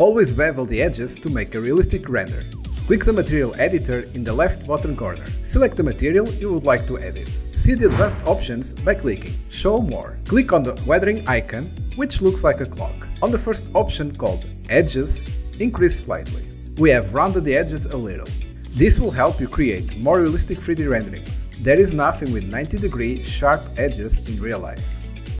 Always bevel the edges to make a realistic render. Click the material editor in the left bottom corner. Select the material you would like to edit. See the advanced options by clicking Show More. Click on the weathering icon, which looks like a clock. On the first option called Edges, increase slightly. We have rounded the edges a little. This will help you create more realistic 3D renderings. There is nothing with 90-degree sharp edges in real life.